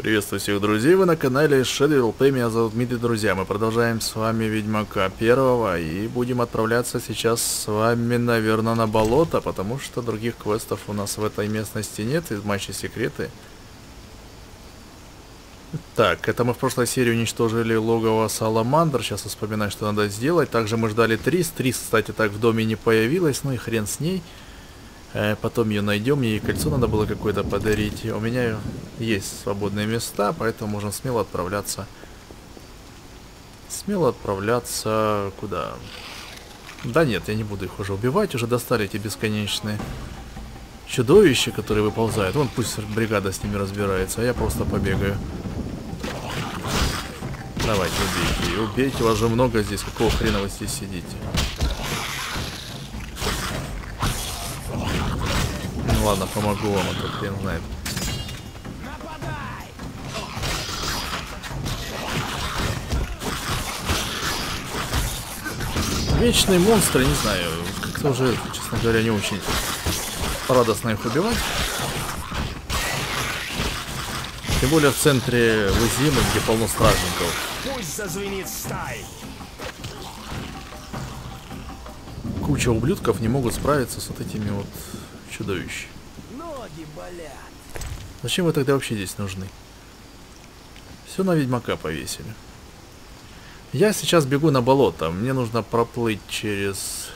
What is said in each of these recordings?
Приветствую всех друзей, вы на канале Shadow Play, меня зовут Дмитрий, друзья. Мы продолжаем с вами Ведьмака первого и будем отправляться сейчас с вами, наверное, на болото, потому что других квестов у нас в этой местности нет, из матча секреты. Так, это мы в прошлой серии уничтожили логово Саламандр, сейчас я вспоминаю, что надо сделать. Также мы ждали Трис, кстати, так в доме не появилась, ну и хрен с ней. Потом ее найдем, ей кольцо надо было какое-то подарить. У меня есть свободные места, поэтому можем смело отправляться. Куда? Да нет, я не буду их уже убивать, уже достали эти бесконечные чудовища, которые выползают. Вон пусть бригада с ними разбирается, а я просто побегаю. Давайте, убейте. Убейте, вас же много здесь, какого хрена вы здесь сидите? Ну ладно, помогу вам, а то хрен знает. Вечные монстры, не знаю, как-то уже, честно говоря, не очень радостно их убивать. Тем более в центре Лызимы, где полно стражников. Пусть зазвенит стай. Куча ублюдков не могут справиться с вот этими вот чудовищами. Ноги болят. Зачем вы тогда вообще здесь нужны? Все на Ведьмака повесили. Я сейчас бегу на болото. Мне нужно проплыть через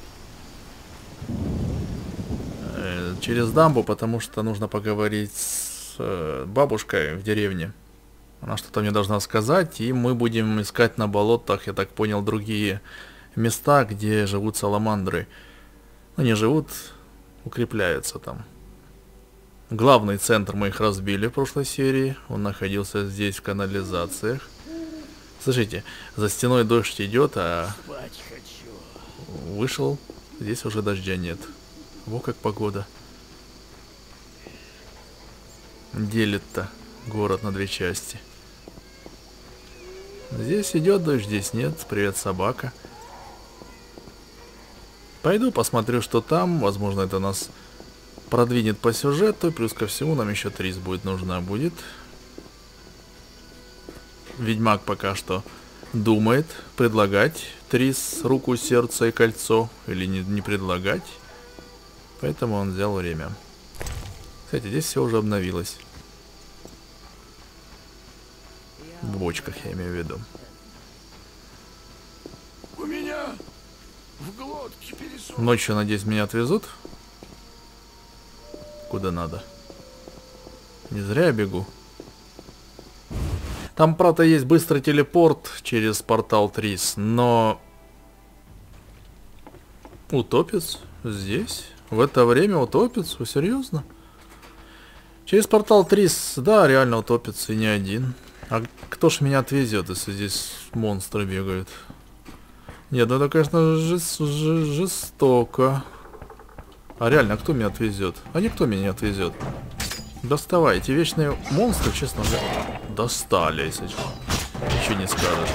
дамбу, потому что нужно поговорить с бабушкой в деревне. Она что-то мне должна сказать, и мы будем искать на болотах, я так понял, другие места, где живут саламандры. Ну, не живут, укрепляются там. Главный центр мы их разбили в прошлой серии. Он находился здесь, в канализациях. Слушайте, за стеной дождь идет, а вышел, здесь уже дождя нет. Во как погода. Делит-то город на две части. Здесь идет дождь, здесь нет. Привет, собака. Пойду посмотрю, что там. Возможно, это нас продвинет по сюжету. Плюс ко всему нам еще Трис будет нужна будет. Ведьмак пока что думает, предлагать Трис руку, сердце и кольцо или не предлагать. Поэтому он взял время. Кстати, здесь все уже обновилось. В бочках, я имею в виду. У меня в глотке пересох. Ночью, надеюсь, меня отвезут. Куда надо. Не зря я бегу. Там, правда, есть быстрый телепорт через портал Трис, но... Утопец здесь? В это время утопец? Вы серьезно? Через портал Трис, да, реально утопец, и не один. А кто ж меня отвезет, если здесь монстры бегают? Нет, ну это, конечно, жестоко. А реально, кто меня отвезет? А никто меня не отвезет. Доставай, эти вечные монстры, честно говоря, достали, если ничего не скажешь.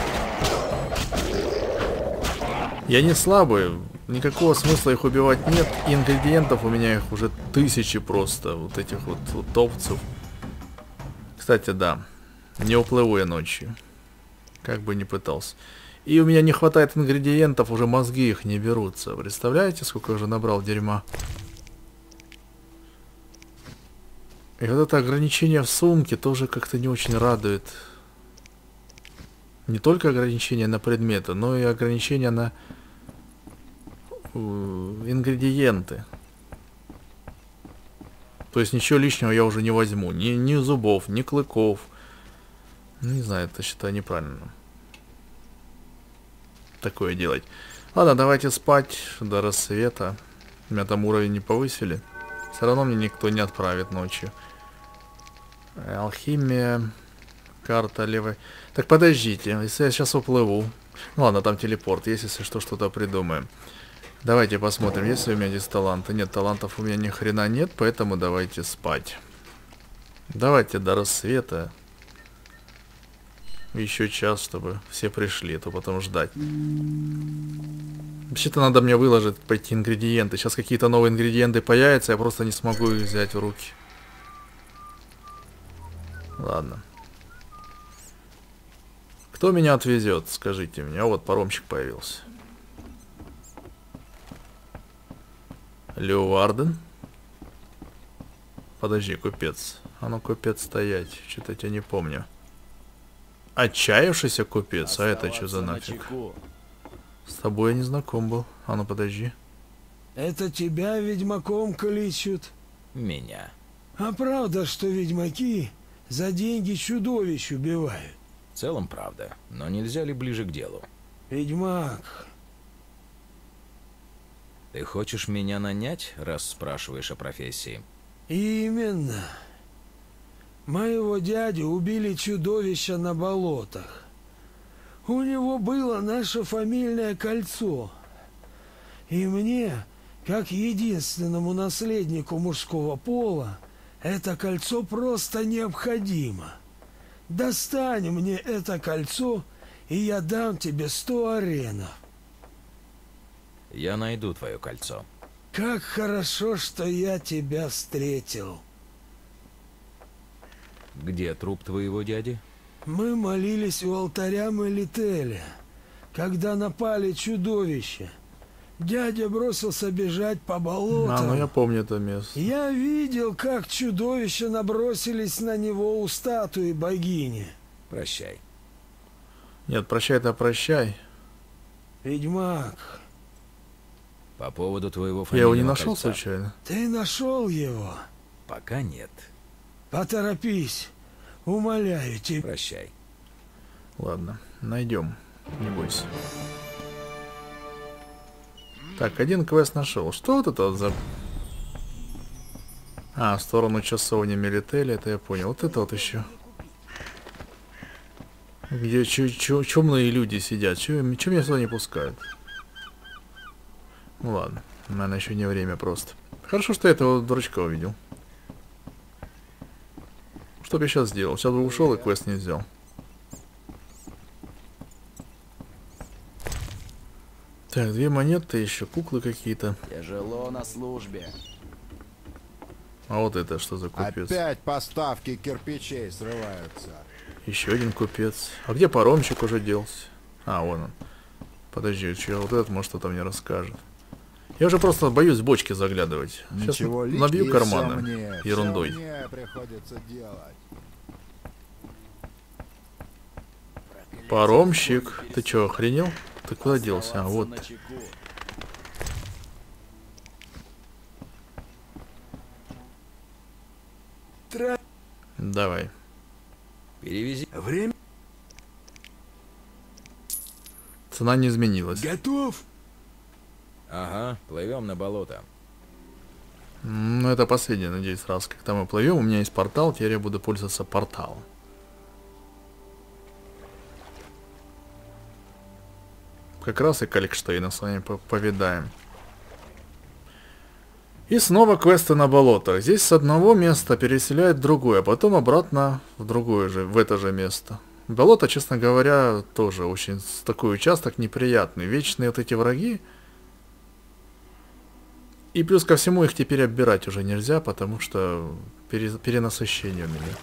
Я не слабый, никакого смысла их убивать нет. Ингредиентов у меня их уже тысячи просто, вот этих вот утопцев. Кстати, да, не уплыву я ночью, как бы ни пытался. И у меня не хватает ингредиентов, уже мозги их не берутся. Представляете, сколько я уже набрал дерьма? И вот это ограничение в сумке тоже как-то не очень радует. Не только ограничение на предметы, но и ограничение на ингредиенты. То есть ничего лишнего я уже не возьму. Ни зубов, ни клыков. Не знаю, это считаю неправильным. Такое делать. Ладно, давайте спать до рассвета. У меня там уровень не повысили. Все равно мне никто не отправит ночью. Алхимия. Карта левой. Так подождите, если я сейчас уплыву. Ну ладно, там телепорт есть, если что, что-то придумаем. Давайте посмотрим, есть ли у меня здесь таланты. Нет, талантов у меня ни хрена нет, поэтому давайте спать. Давайте до рассвета. Еще час, чтобы все пришли, а то потом ждать. Вообще-то надо мне выложить пойти ингредиенты. Сейчас какие-то новые ингредиенты появятся, я просто не смогу их взять в руки. Ладно. Кто меня отвезет, скажите мне. А вот паромщик появился. Леоварден? Подожди, купец. А ну, купец, стоять. Что-то я тебя не помню. Отчаявшийся купец? А это что за нафиг? С тобой я не знаком был. А ну, подожди. Это тебя ведьмаком кличут? Меня. А правда, что ведьмаки за деньги чудовищ убивают? В целом правда, но нельзя ли ближе к делу? Ведьмак. Ты хочешь меня нанять, раз спрашиваешь о профессии? Именно. Моего дядю убили чудовища на болотах. У него было наше фамильное кольцо. И мне, как единственному наследнику мужского пола, это кольцо просто необходимо. Достань мне это кольцо, и я дам тебе 100 аренов. Я найду твое кольцо. Как хорошо, что я тебя встретил. Где труп твоего дяди? Мы молились у алтаря Мелителя, когда напали чудовища. Дядя бросился бежать по болотам. А, ну я помню это место. Я видел, как чудовища набросились на него у статуи богини. Прощай. Нет, прощай-то прощай. Ведьмак, По поводу твоего Я его не фамильного нашел кольца. случайно? ты нашел его? Пока нет. Поторопись. Умоляю тебя. Прощай. Ладно, найдем. Не бойся. Так, один квест нашел. Что вот это вот за... А, в сторону часовни Мелителя, это я понял. Вот это вот еще. Где чумные люди сидят. Чего меня сюда не пускают? Ну ладно, наверное, еще не время просто. Хорошо, что я этого дурачка увидел. Что бы я сейчас сделал? Сейчас бы ушел и квест не взял. Так, 2 монеты, еще куклы какие-то. Тяжело на службе. А вот это что за купец? Опять поставки кирпичей срываются. Еще один купец. А где паромщик уже делся? А, вон он. Подожди, что вот этот, может, что-то мне расскажет. Я уже просто боюсь в бочки заглядывать. Сейчас Ничего набью лишнего, карманы всё мне, ерундой. всё мне приходится делать. Паромщик, ты чё, охренел? Ты куда делся? А, вот. Давай. Перевези. Время Цена не изменилась. готов. Ага, плывем на болото. Ну, это последний, надеюсь, раз, когда мы плывем. У меня есть портал, теперь я буду пользоваться порталом. Как раз и Каликштейна с вами повидаем. И снова квесты на болотах. Здесь с одного места переселяют в другое, а потом обратно в другое же, в это же место. Болото, честно говоря, тоже очень такой участок неприятный. Вечные вот эти враги. И плюс ко всему их теперь оббирать уже нельзя, потому что перенасыщение у меня.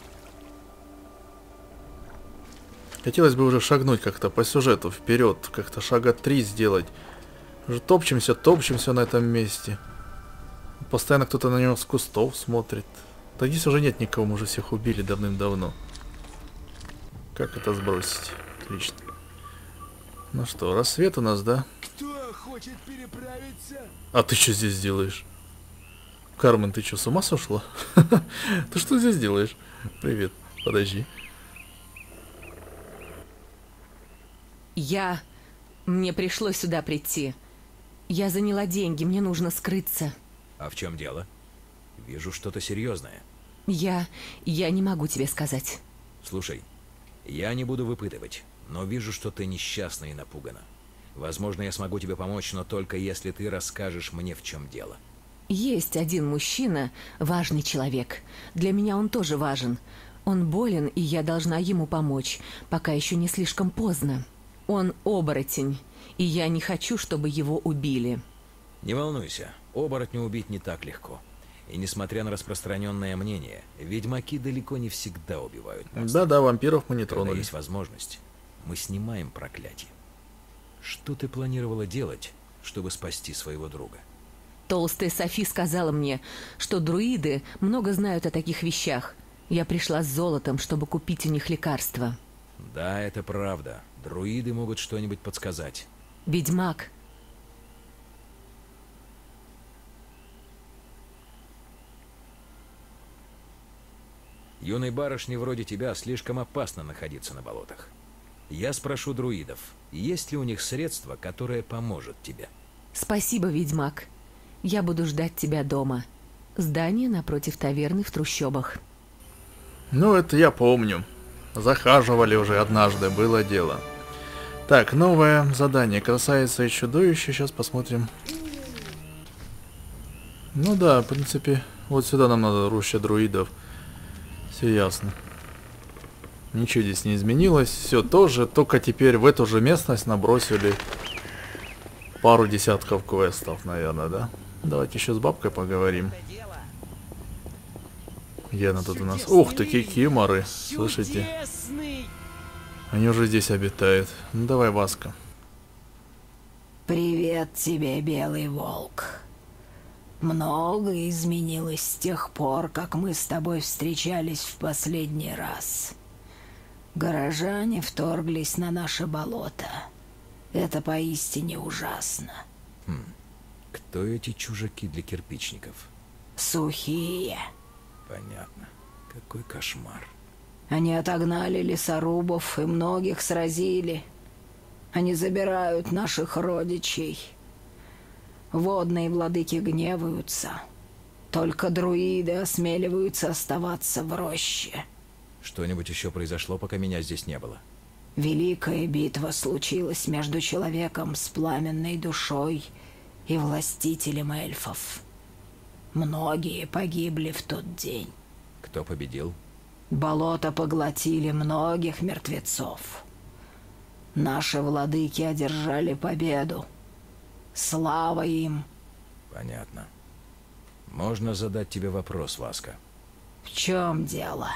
Хотелось бы уже шагнуть как-то по сюжету вперед, как-то шага 3 сделать. Уже топчемся на этом месте. Постоянно кто-то на него с кустов смотрит. Да здесь уже нет никого, мы уже всех убили давным-давно. Как это сбросить? Отлично. Ну что, рассвет у нас, да? Кто хочет переправиться? А ты что здесь делаешь? Кармен, ты что, с ума сошла? Ты что здесь делаешь? Привет, подожди. Мне пришлось сюда прийти. Я заняла деньги, мне нужно скрыться. А в чем дело? Вижу что-то серьезное. Я не могу тебе сказать. Слушай, я не буду выпытывать, но вижу, что ты несчастна и напугана. Возможно, я смогу тебе помочь, но только если ты расскажешь мне, в чем дело. Есть один мужчина, важный человек. Для меня он тоже важен. Он болен, и я должна ему помочь, пока еще не слишком поздно. Он оборотень, и я не хочу, чтобы его убили. Не волнуйся, оборотня убить не так легко. И несмотря на распространенное мнение, ведьмаки далеко не всегда убивают монстров. Да-да, вампиров мы не Когда тронули. есть возможность, мы снимаем проклятие. Что ты планировала делать, чтобы спасти своего друга? Толстая Софи сказала мне, что друиды много знают о таких вещах. Я пришла с золотом, чтобы купить у них лекарства. Да, это правда. Друиды могут что-нибудь подсказать. Ведьмак. Юной барышне вроде тебя слишком опасно находиться на болотах. Я спрошу друидов, есть ли у них средство, которое поможет тебе. Спасибо, ведьмак. Я буду ждать тебя дома. Здание напротив таверны в трущобах. Ну, это я помню. Захаживали уже однажды, было дело. Так, новое задание. Красавица и чудовище. Сейчас посмотрим. Ну да, в принципе, вот сюда нам надо, роща друидов. Все ясно. Ничего здесь не изменилось. Все тоже, только теперь в эту же местность набросили пару десятков квестов, наверное, да? Давайте еще с бабкой поговорим. Где она тут у нас? Ух ты, кикиморы. Слышите? Они уже здесь обитают. Ну давай, Васка. Привет тебе, Белый Волк. Много изменилось с тех пор, как мы с тобой встречались в последний раз. Горожане вторглись на наше болото. Это поистине ужасно. Кто эти чужаки для кирпичников? Сухие. Понятно. Какой кошмар. Они отогнали лесорубов и многих сразили. Они забирают наших родичей. Водные владыки гневаются. Только друиды осмеливаются оставаться в роще. Что-нибудь еще произошло, пока меня здесь не было? Великая битва случилась между человеком с пламенной душой и властителем эльфов. Многие погибли в тот день. Кто победил? Болото поглотили многих мертвецов. Наши владыки одержали победу. Слава им! Понятно. Можно задать тебе вопрос, Васка? В чем дело?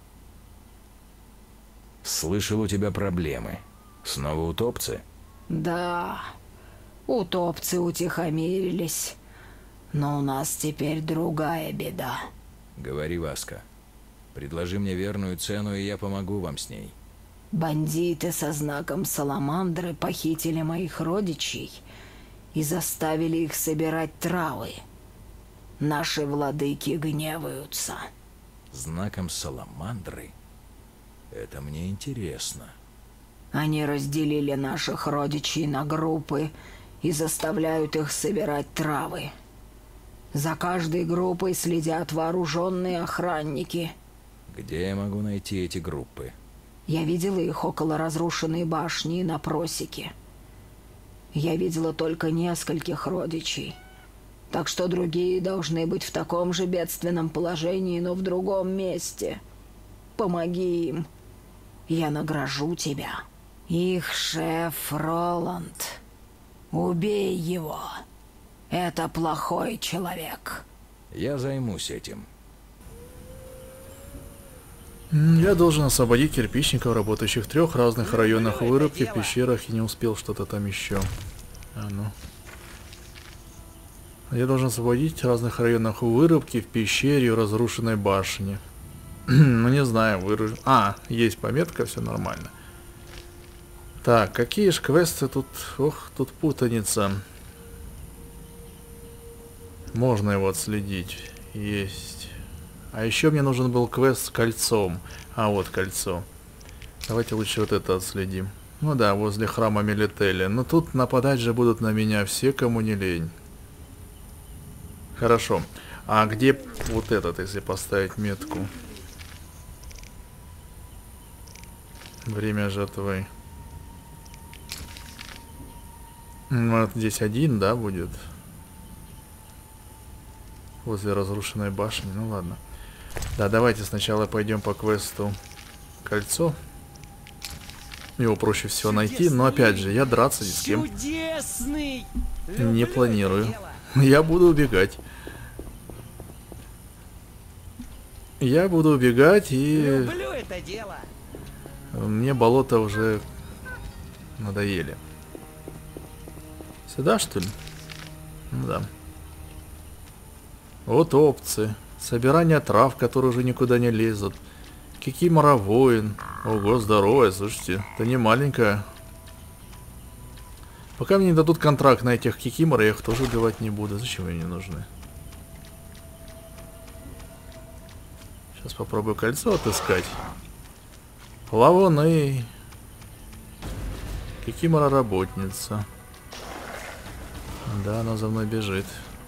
Слышал, у тебя проблемы. Снова утопцы? Да, утопцы утихомирились, но у нас теперь другая беда. Говори, Васка. Предложи мне верную цену, и я помогу вам с ней. Бандиты со знаком Саламандры похитили моих родичей и заставили их собирать травы. Наши владыки гневаются. Знаком Саламандры? Это мне интересно. Они разделили наших родичей на группы и заставляют их собирать травы. За каждой группой следят вооруженные охранники. Где я могу найти эти группы? Я видела их около разрушенной башни на просеке. Я видела только нескольких родичей. Так что другие должны быть в таком же бедственном положении, но в другом месте. Помоги им. Я награжу тебя. Их шеф Роланд. Убей его. Это плохой человек. Я займусь этим. Я должен освободить кирпичников, работающих в 3 разных районах вырубки, в пещерах, и не успел что-то там еще. А ну. Я должен освободить в разных районах вырубки, в пещере, в разрушенной башне. Ну не знаю, есть пометка, все нормально. Так, какие же квесты тут? Ох, тут путаница. Можно его отследить. Есть. А еще мне нужен был квест с кольцом. А вот кольцо. Давайте лучше вот это отследим. Ну да, возле храма Мелителя. Но тут нападать же будут на меня все, кому не лень. Хорошо. А где вот этот, если поставить метку? Время жатвы. Вот здесь один, да, будет? Возле разрушенной башни. Ну ладно. Да, давайте сначала пойдем по квесту кольцо. Его проще всего найти, но опять же, я драться ни с кем не планирую. Я буду убегать. Я буду убегать, и Люблю это дело. мне болота уже надоели. Сюда, что ли? Ну да. Вот опции. Собирание трав, которые уже никуда не лезут. Кикимора воин. Ого, здоровая, слушайте. Это не маленькая. Пока мне не дадут контракт на этих кикимор, я их тоже убивать не буду. Зачем они нужны? Сейчас попробую кольцо отыскать. Плавуны. Кикимора работница. Да, она за мной бежит.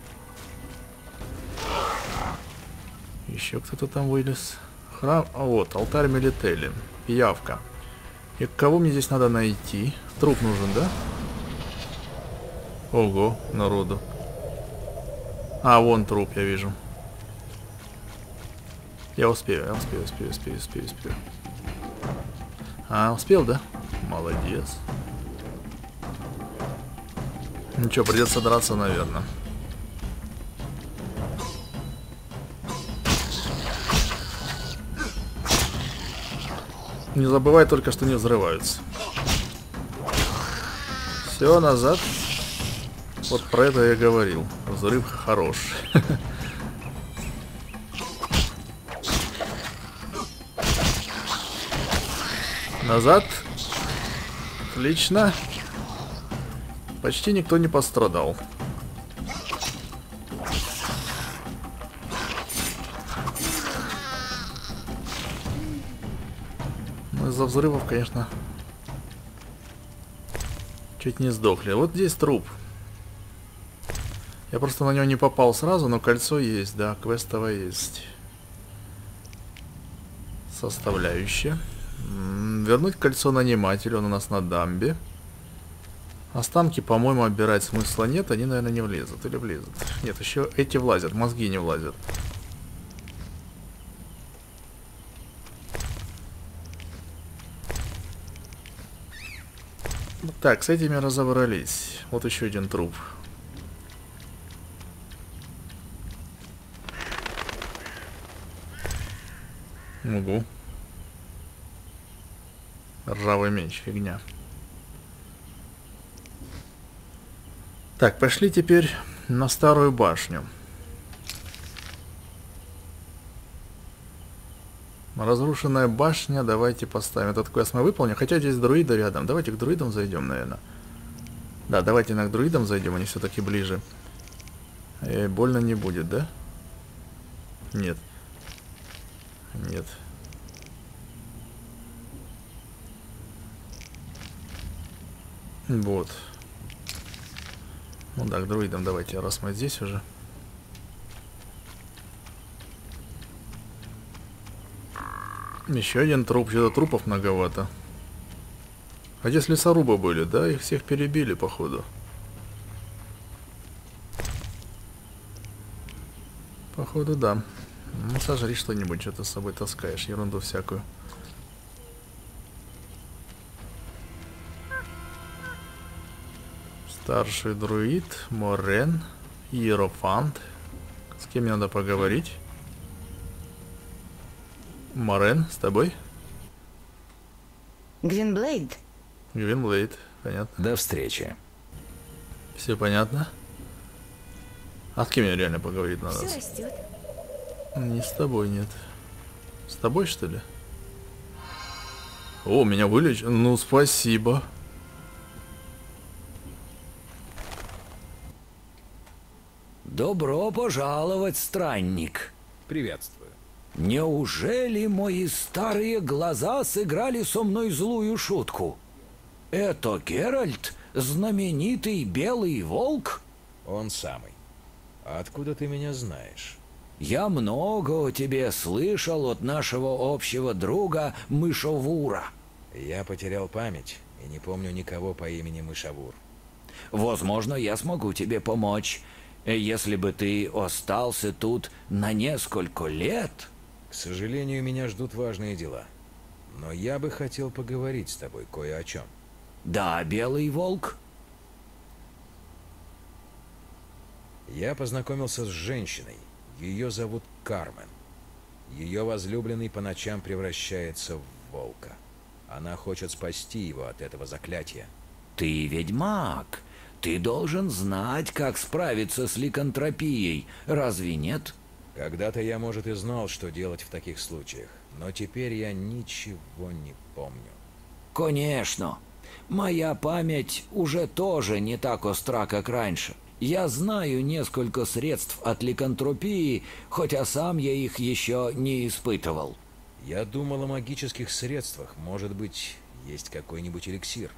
Еще кто-то там вылез. Храм. А вот, алтарь Мелители. Пиявка. И кого мне здесь надо найти? Труп нужен, да? Ого, народу. А, вон труп, я вижу. Я успею. А, успел, да? Молодец. Ну что, придется драться, наверное. Не забывай только, что не взрываются. Все, назад. Вот про это я говорил. Взрыв хорош. Назад. Отлично. Почти никто не пострадал. Ну, из-за взрывов, конечно, чуть не сдохли. Вот здесь труп. Я просто на него не попал сразу, но кольцо есть, да, квестовое есть. Составляющая. Вернуть кольцо нанимателю, он у нас на дамбе. Останки, по-моему, отбирать смысла нет, они, наверное, не влезут. Или влезут? Нет, еще эти влазят, мозги не влазят. Так, с этими разобрались. Вот еще один труп. Угу. Ржавый меч, фигня. Так, пошли теперь на старую башню. Разрушенная башня, давайте поставим. Этот квест мы выполним. Хотя здесь друиды рядом. Давайте к друидам зайдем, наверное. Да, давайте к друидам зайдем, они все-таки ближе. Больно не будет, да? Нет. Нет. Вот. Ну да, к друидам давайте, раз мы здесь уже. Еще один труп, что-то трупов многовато. А здесь лесорубы были, да? Их всех перебили, походу. Походу, да. Ну, сожри что-нибудь, что ты с собой таскаешь, ерунду всякую. Старший друид, Морен, Иерофант. С кем мне надо поговорить? Морен, с тобой? Гвинблейд. Гвинблейд, понятно. До встречи. Все понятно? А с кем мне реально поговорить надо? Все растет. Не с тобой, нет. С тобой, что ли? О, меня вылечили. Ну, спасибо. Добро пожаловать, странник. Приветствую. Неужели мои старые глаза сыграли со мной злую шутку? Это Геральт, знаменитый белый волк? Он самый. А откуда ты меня знаешь? Я много о тебе слышал от нашего общего друга Мышавура. Я потерял память и не помню никого по имени Мышавур. Возможно, я смогу тебе помочь, если бы ты остался тут на несколько лет. К сожалению, меня ждут важные дела. Но я бы хотел поговорить с тобой кое о чем. Да, белый волк? Я познакомился с женщиной. Ее зовут Кармен. Ее возлюбленный по ночам превращается в волка. Она хочет спасти его от этого заклятия. Ты ведьмак. Ты должен знать, как справиться с ликантропией. Разве нет? Когда-то я, может, и знал, что делать в таких случаях, но теперь я ничего не помню. Конечно. Моя память уже тоже не так остра, как раньше. Я знаю несколько средств от ликантропии, хотя сам я их еще не испытывал. Я думал о магических средствах. Может быть, есть какой-нибудь эликсир.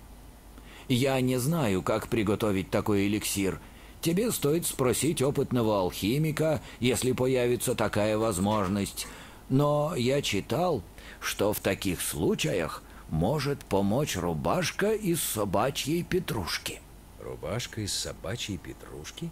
Я не знаю, как приготовить такой эликсир. Тебе стоит спросить опытного алхимика, если появится такая возможность. Но я читал, что в таких случаях может помочь рубашка из собачьей петрушки. Рубашка из собачьей петрушки?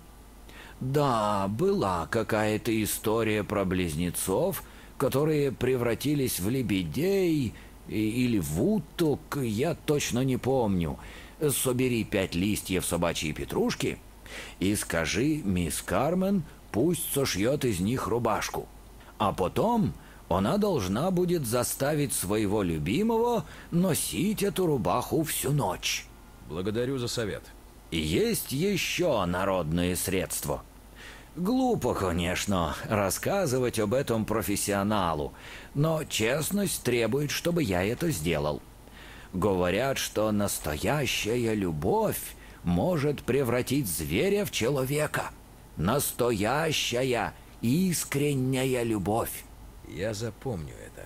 Да, была какая-то история про близнецов, которые превратились в лебедей или в уток, я точно не помню. Собери 5 листьев собачьей петрушки и скажи мисс Кармен, пусть сошьет из них рубашку. А потом она должна будет заставить своего любимого носить эту рубаху всю ночь. Благодарю за совет. Есть еще народные средства. Глупо, конечно, рассказывать об этом профессионалу, но честность требует, чтобы я это сделал. Говорят, что настоящая любовь может превратить зверя в человека. Настоящая, искренняя любовь. Я запомню это.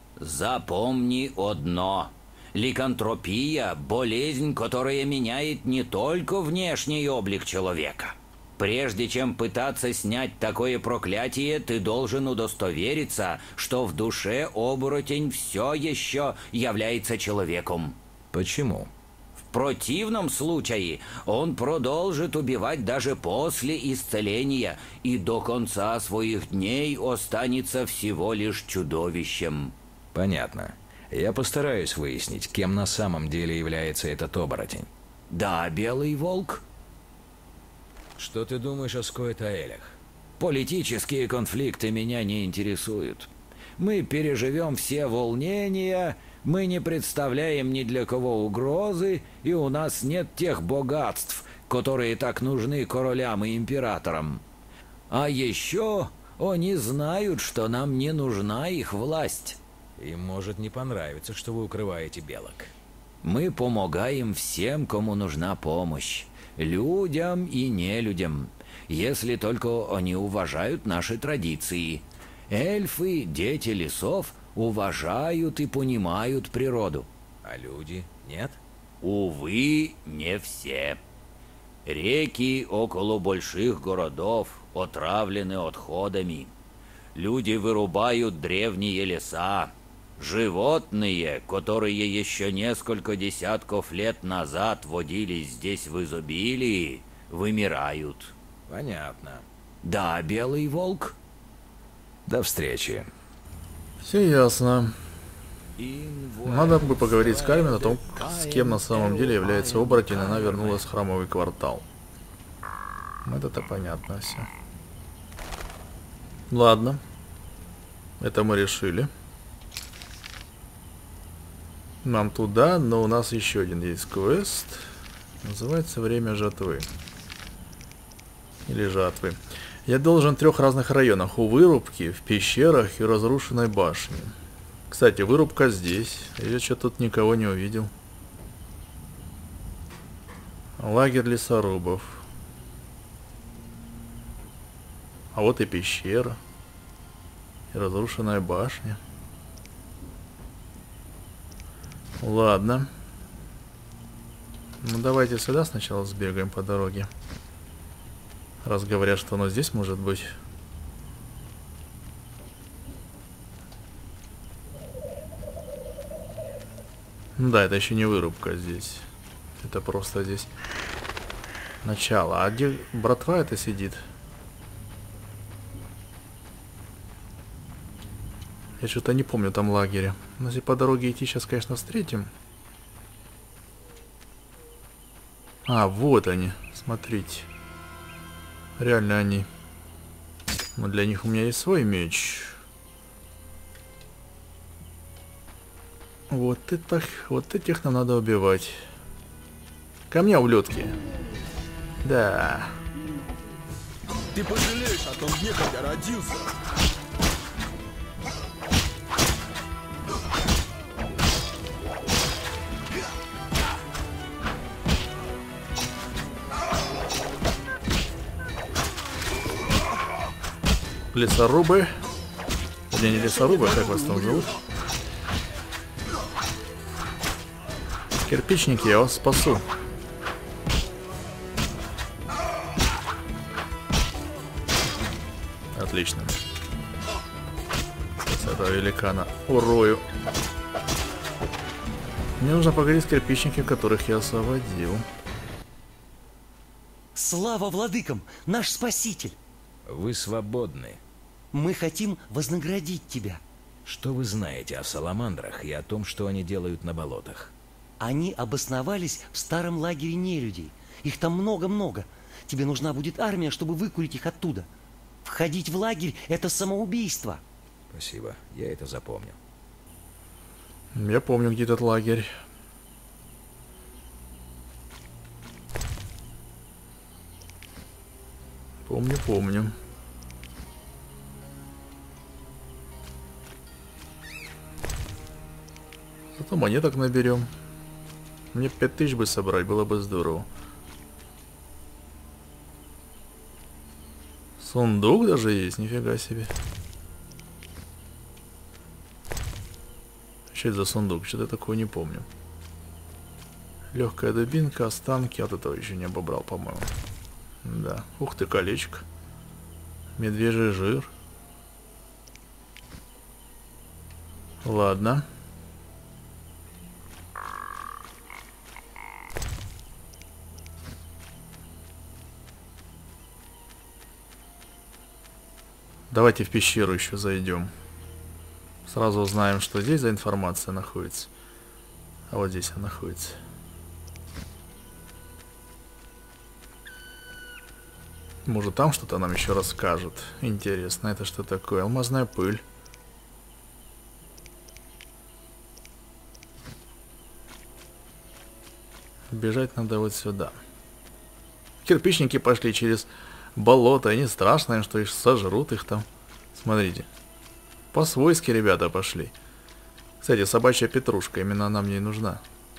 Запомни одно. Ликантропия – болезнь, которая меняет не только внешний облик человека. Прежде чем пытаться снять такое проклятие, ты должен удостовериться, что в душе оборотень все еще является человеком. Почему? В противном случае он продолжит убивать даже после исцеления и до конца своих дней останется всего лишь чудовищем. Понятно. Я постараюсь выяснить, кем на самом деле является этот оборотень. Да, Белый Волк? Что ты думаешь о Скоэтаэлях? Политические конфликты меня не интересуют. Мы переживем все волнения, мы не представляем ни для кого угрозы, и у нас нет тех богатств, которые так нужны королям и императорам. А еще они знают, что нам не нужна их власть. Им может не понравиться, что вы укрываете белок. Мы помогаем всем, кому нужна помощь. Людям и нелюдям, если только они уважают наши традиции. Эльфы, дети лесов, уважают и понимают природу. А люди нет? Увы, не все. Реки около больших городов отравлены отходами. Люди вырубают древние леса. Животные, которые еще несколько десятков лет назад водились здесь в изобилии, вымирают. Понятно. Да, Белый Волк? До встречи. Все ясно. Надо бы поговорить с Кармен о том, с кем на самом деле является оборотень, она вернулась в храмовый квартал. Это-то понятно все. Ладно. Это мы решили. Нам туда, но у нас еще один есть квест. Называется «Время жатвы». Или жатвы. Я должен в 3 разных районах. У вырубки, в пещерах и разрушенной башне. Кстати, вырубка здесь. Я что-то тут никого не увидел. Лагерь лесорубов. А вот и пещера. И разрушенная башня. Ладно. Ну давайте сюда сначала сбегаем по дороге. Раз говорят, что оно здесь может быть. Ну да, это еще не вырубка здесь. Это просто здесь начало. А где братва это сидит? Я что-то не помню там лагеря. Но если по дороге идти, сейчас, конечно, встретим. А, вот они. Смотрите. Реально они. Но для них у меня есть свой меч. Вот этих нам надо убивать. Ко мне, ублюдки. Да. Ты пожалеешь о том дне, когда родился. Лесорубы. Не лесорубы, как вас там зовут? Кирпичники, я вас спасу. Отлично. С этого великана урою. Мне нужно поговорить с кирпичниками, которых я освободил. Слава владыкам, наш спаситель! Вы свободны. Мы хотим вознаградить тебя. Что вы знаете о саламандрах и о том, что они делают на болотах? Они обосновались в старом лагере нелюдей. Их там много-много. Тебе нужна будет армия, чтобы выкурить их оттуда. Входить в лагерь – это самоубийство. Спасибо, я это запомню. Я помню, где этот лагерь. Помню. Зато монеток наберем. Мне 5000 бы собрать, было бы здорово. Сундук даже есть, нифига себе. Что это за сундук? Что-то я такого не помню. Легкая дубинка, останки. От этого еще не обобрал, по-моему. Да. Ух ты, колечко. Медвежий жир. Ладно. Давайте в пещеру еще зайдем. Сразу узнаем, что здесь за информация находится. А вот здесь она находится. Может, там что-то нам еще расскажут. Интересно, это что такое? Алмазная пыль. Бежать надо вот сюда. Кирпичники пошли через болото, и не страшно им, что их сожрут их там. Смотрите. По-свойски ребята пошли. Кстати, собачья петрушка, именно она мне и нужна.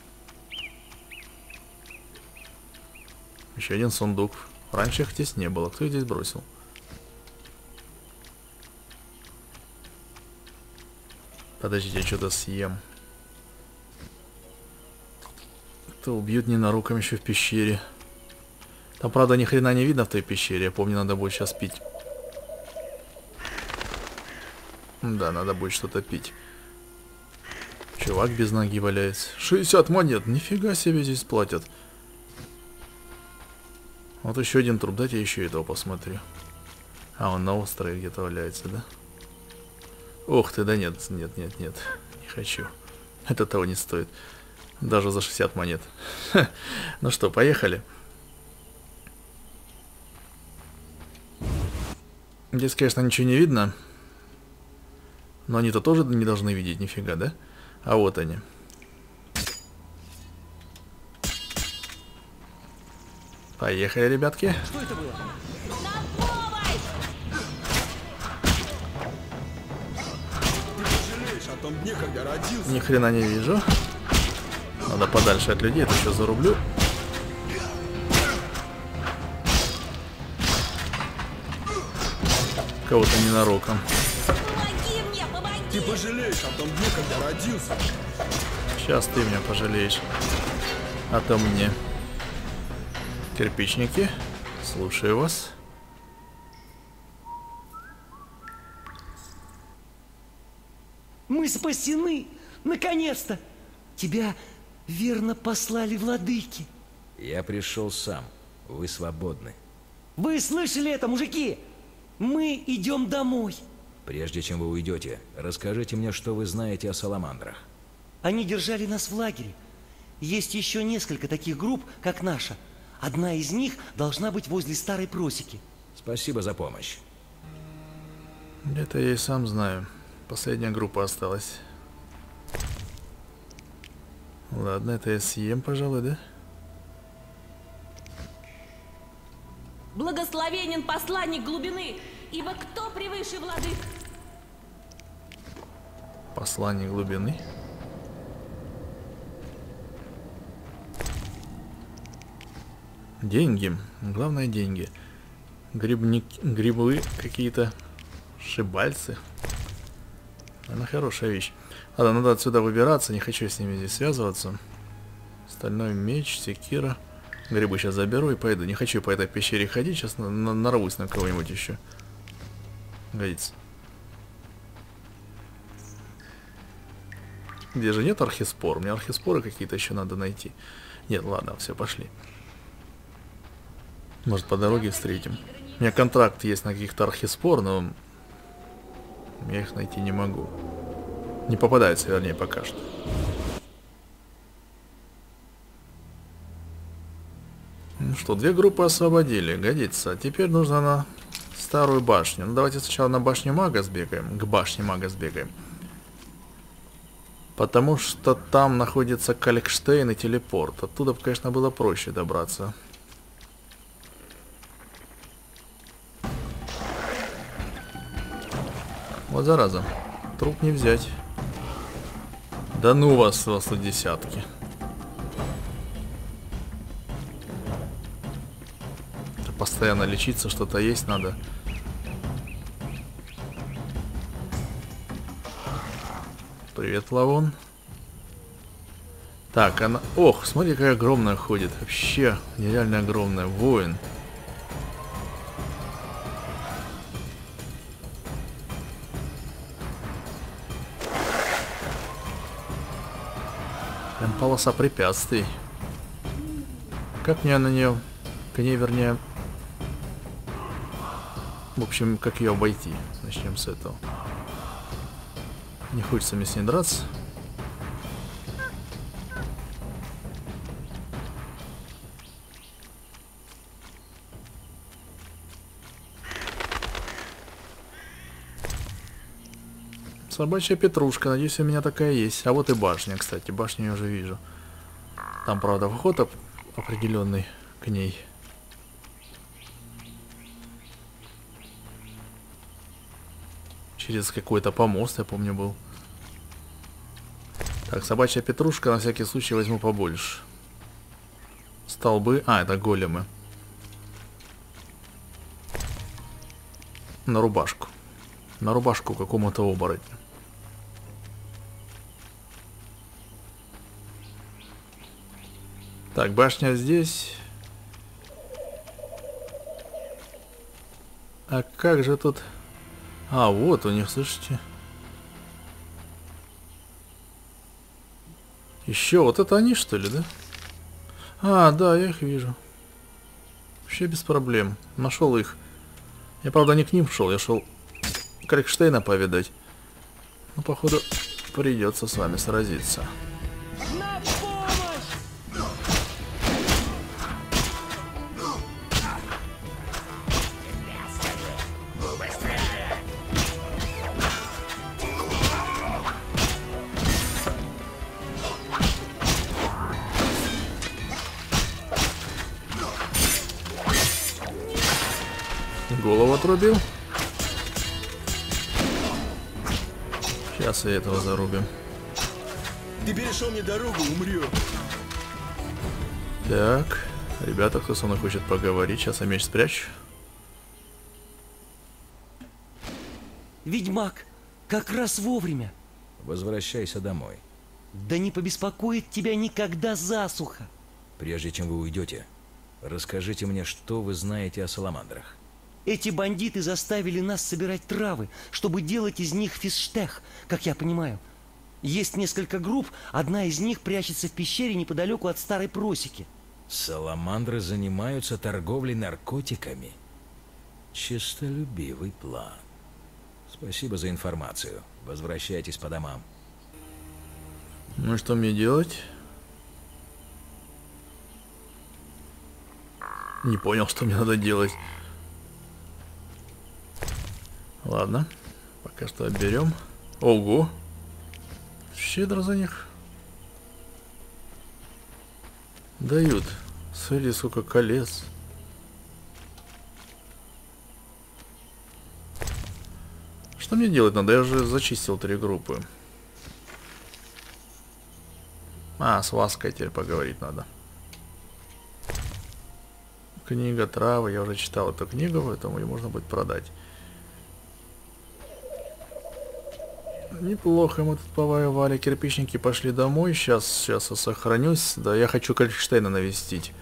Еще один сундук. Раньше их здесь не было. Кто их здесь бросил? Подождите, я что-то съем. То убьют ненароком еще в пещере. Там, правда, ни хрена не видно в той пещере. Я помню, надо будет сейчас пить. Да, надо будет что-то пить. Чувак без ноги валяется. 60 монет. Нифига себе здесь платят. Вот еще один труп. Дайте я еще этого посмотрю. А, он на острове где-то валяется, да? Ух ты, да нет. Не хочу. Это того не стоит. Даже за 60 монет. Ну что, поехали. Здесь, конечно, ничего не видно. Но они-то тоже не должны видеть нифига, да? А вот они. Поехали, ребятки. Что это было? Ты пожалеешь о том дне, когда родился. Ни хрена не вижу. Надо подальше от людей, это еще зарублю. Кого-то ненароком. Ты пожалеешь о том дне, когда родился. Сейчас ты меня пожалеешь. А то мне. Кирпичники. Слушаю вас. Мы спасены! Наконец-то! Тебя верно послали владыки. Я пришел сам. Вы свободны. Вы слышали это, мужики? Мы идем домой. Прежде чем вы уйдете, расскажите мне, что вы знаете о саламандрах. Они держали нас в лагере. Есть еще несколько таких групп, как наша. Одна из них должна быть возле старой просеки. Спасибо за помощь. Это я и сам знаю. Последняя группа осталась. Ладно, это я съем, пожалуй, да? Благословенен посланник глубины, ибо кто превыше владык? Посланник глубины. Деньги. Главное деньги. Грибы какие-то. Шибальцы. Она хорошая вещь. Ладно, надо отсюда выбираться. Не хочу с ними здесь связываться. Стальной меч, секира. Грибы сейчас заберу и пойду. Не хочу по этой пещере ходить. Сейчас нарвусь на кого-нибудь еще. Годится. Где же нет архиспор? Мне архиспоры какие-то еще надо найти. Нет, ладно, все, пошли. Может, по дороге встретим. У меня контракт есть на каких-то архиспор, но я их найти не могу. Не попадается, вернее, пока что. Ну что, 2 группы освободили, годится. Теперь нужно на старую башню. Ну, давайте сначала на башню мага сбегаем. К башне мага сбегаем. Потому что там находится Каликштейн и телепорт. Оттуда, конечно, было проще добраться. Вот зараза. Труп не взять. Да ну вас тут десятки. Это постоянно лечиться, что-то есть надо. Привет, Лавон. Так, она... Ох, смотри, какая огромная ходит. Вообще, нереально огромная. Воин. Прям полоса препятствий. Как мне на нее... К ней, вернее... В общем, как ее обойти? Начнем с этого. Не хочется мне с ней драться. Собачья петрушка. Надеюсь, у меня такая есть. А вот и башня, кстати. Башню я уже вижу. Там, правда, вход определенный к ней. Через какой-то помост, я помню, был. Так, собачья петрушка, на всякий случай возьму побольше. Столбы. А, это големы. На рубашку. На рубашку какому-то оборотню. Так, башня здесь. А как же тут... А, вот у них, слышите? Еще, вот это они, что ли, да? А, да, я их вижу. Вообще без проблем. Нашел их. Я, правда, не к ним шел, я шел Каликштейна повидать. Ну, походу, придется с вами сразиться. Голову отрубил. Сейчас и этого зарубим. Ты перешел мне дорогу, умрешь. Так, ребята, кто со мной хочет поговорить, сейчас я меч спрячу. Ведьмак, как раз вовремя. Возвращайся домой. Да не побеспокоит тебя никогда засуха. Прежде чем вы уйдете, расскажите мне, что вы знаете о саламандрах. Эти бандиты заставили нас собирать травы, чтобы делать из них физштех, как я понимаю. Есть несколько групп, одна из них прячется в пещере неподалеку от старой просеки. Саламандры занимаются торговлей наркотиками. Честолюбивый план. Спасибо за информацию. Возвращайтесь по домам. Ну и что мне делать? Не понял, что мне надо делать. Ладно, пока что отберем. Ого! Щедро за них. дают. Смотри, сколько колец. Что мне делать надо? Я же зачистил 3 группы. А, с Ваской теперь поговорить надо. Книга травы. Я уже читал эту книгу, поэтому ее можно будет продать. Неплохо мы тут повоевали. Кирпичники пошли домой. Сейчас я сохранюсь. Да, я хочу Калькштейна навестить.